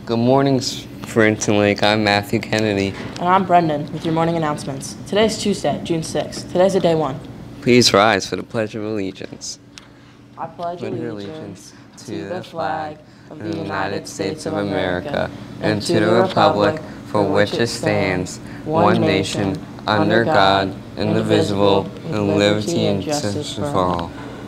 Good morning, Sprinton Lake. I'm Matthew Kennedy. And I'm Brendan with your morning announcements. Today's Tuesday, June 6th. Today's a day one. Please rise for the Pledge of Allegiance. I pledge allegiance to the flag of the United States of America and to the republic for which it stands, one nation, under God, indivisible, with liberty and justice for all.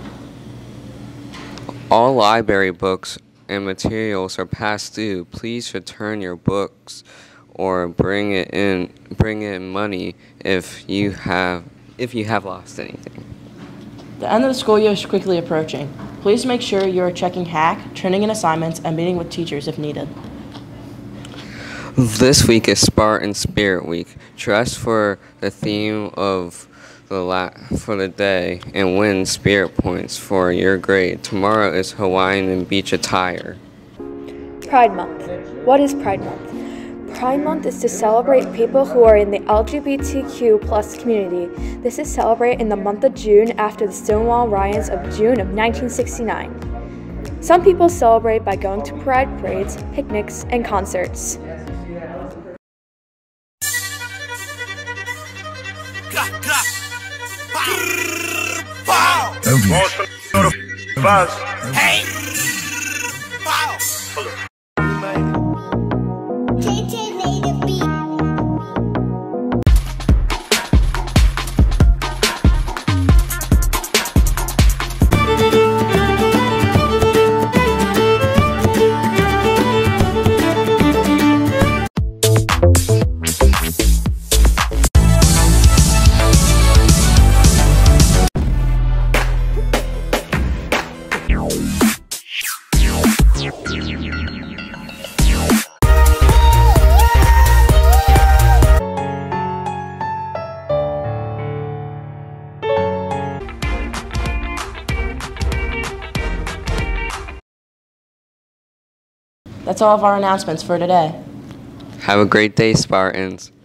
All library books and materials are past due. Please return your books or bring in money if you have lost anything. The end of the school year is quickly approaching. Please make sure you are checking hack, turning in assignments, and meeting with teachers if needed. This week is Spartan Spirit Week. Dress for the theme of for the day and win spirit points for your grade. Tomorrow is Hawaiian and beach attire. Pride Month. What is Pride Month? Pride Month is to celebrate people who are in the LGBTQ+ community. This is celebrated in the month of June after the Stonewall riots of June of 1969. Some people celebrate by going to pride parades, picnics, and concerts. Hey! That's all of our announcements for today. Have a great day, Spartans.